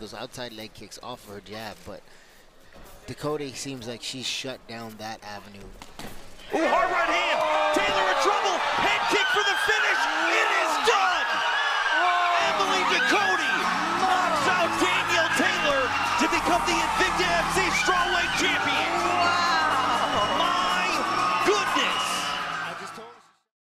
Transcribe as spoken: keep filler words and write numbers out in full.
those outside leg kicks off of her jab, but Ducote seems like she's shut down that avenue. Ooh, hard right hand. Taylor in trouble. Head kick for the finish. It is done. Emily Ducote knocks out Danielle Taylor to become the Invicta F C